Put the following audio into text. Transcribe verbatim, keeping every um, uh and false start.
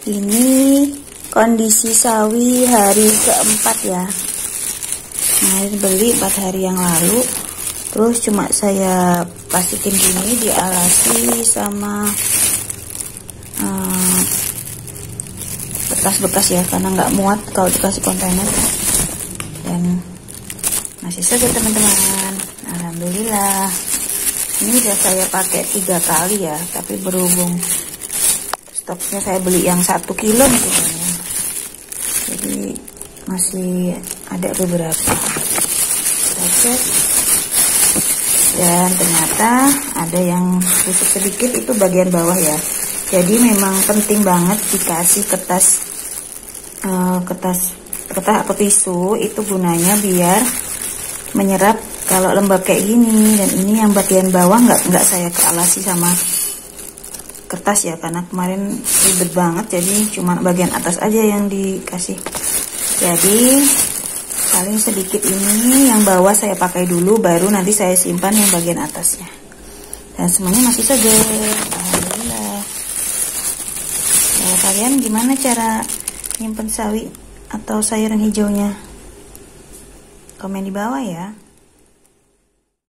Ini kondisi sawi hari keempat ya. Nah, ini beli empat hari yang lalu. Terus cuma saya plastikin gini, dialasi sama hmm, bekas-bekas ya, karena nggak muat kalau dikasih kontainer. Dan masih segar teman-teman. Alhamdulillah. Ini udah saya pakai tiga kali ya, tapi berhubung stoknya saya beli yang satu kilo misalnya, jadi masih ada beberapa. Oke. Dan ternyata ada yang busuk sedikit, itu bagian bawah ya. Jadi memang penting banget dikasih kertas uh, kertas kertas atau tisu, itu gunanya biar menyerap kalau lembab kayak gini. Dan ini yang bagian bawah nggak nggak saya kealasi sama kertas ya, karena kemarin ribet banget, jadi cuma bagian atas aja yang dikasih. Jadi paling sedikit ini, yang bawah saya pakai dulu, baru nanti saya simpan yang bagian atasnya. Dan semuanya masih segar, alhamdulillah. Nah, kalian gimana cara nyimpen sawi atau sayuran hijaunya? Komen di bawah ya.